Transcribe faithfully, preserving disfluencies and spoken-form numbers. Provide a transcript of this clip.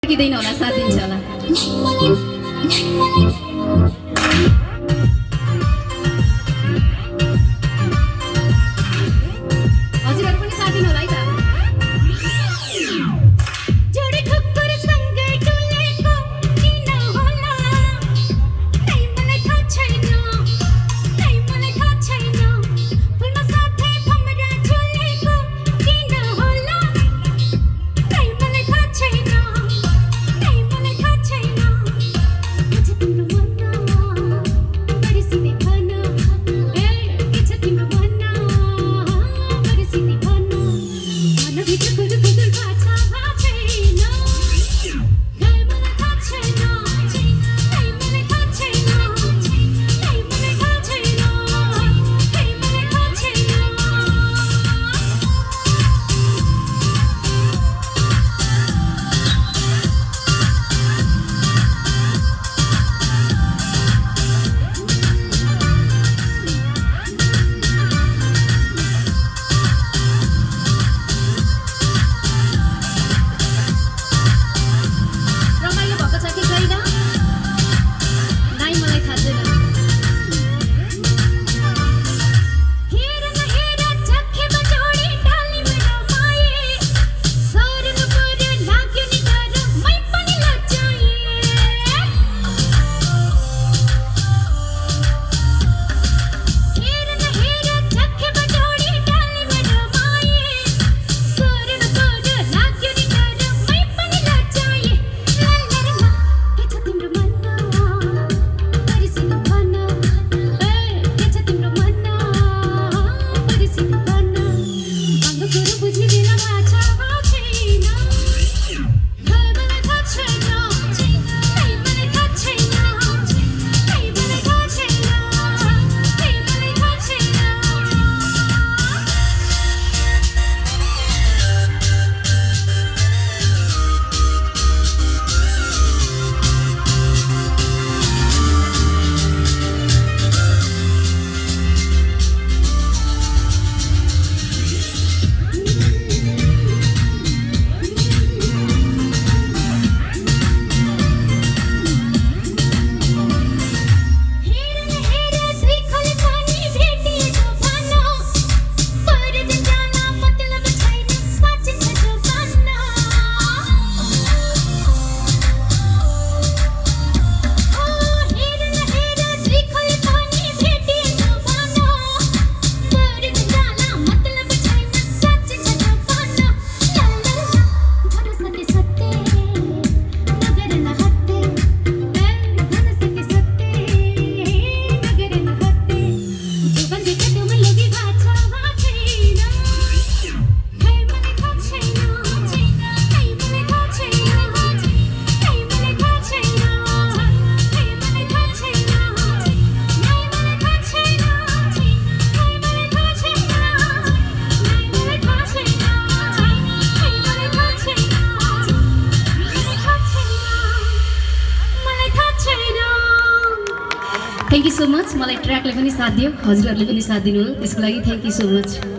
किदैन होला साथ दिन्छ होला हजुरहरु पनि साथ दिनु होला है त जोडी ठक्कर सँगै डुलेको किन होला नै मलाई थाहा छैन नै मलाई थाहा छैन फुलमा साथै भमरा झुलेको किन होला नै मलाई थाहा छैन नै मलाई थाहा छैन के छ तिम्रो मनमा परिस्थिति भन ए के छ तिम्रो मनमा परिस्थिति भन मनभित्र गुदुर गुदुर भाषा छैन नै मलाई थाहा छैन नै मलाई थाहा छैन नै मलाई थाहा छैन नै मलाई थाहा छैन रमाइलो भएको छ कि छैन नै मलाई थाहा छैन हेर न हेर झक्केमा जोडी डालीमा रमाए सरल पर लाग्यो नि डर मै पनि लजाए हेर न हेर झक्केमा जोडी डालीमा रमाए सरल पर लाग्यो नि डर मै पनि लजाए लल्लरमा के छ तिम्रो मनमा परिस्थिति भन ए के छ तिम्रो मनमा परिस्थिति भन बङ्ग कुरो बुझ्ने बेला भाषा छैन नै मलाई थाहा छैन नै मलाई थाहा छैन नै मलाई थाहा छैन नै मलाई थाहा छैन हेर न हेर दुई खोले पानी भेटिएको भन पर जाला मतलब छैन साँच्चै छ जो भन्न ओ हेर न हेर दुई खोले पानी भेटिएको भन पर जाला मतलब छैन साँच्चै छ जो भन्न लल्लल्ला धन सत्य सत्य नगर न हत्ते ए धन सत्य सत्य नगर न हत्ते जीवन देखे तुम लोगी भाषा छैन नै मलाई थाहा छैन नै मलाई थाहा छैन नै मलाई थाहा छैन नै मलाई थाहा छैन नै मलाई थाहा छैन नै मलाई थाहा छैन नै मलाई थाहा छैन नै मलाई थाहा छैन मलाई थाहा छैन थ्याङ्क यू सो मच मलाई ट्र्याकले पनि साथ दियो हजुरहरूले पनि साथ दिनुभयो त्यसको लागि थ्याङ्क यू सो मच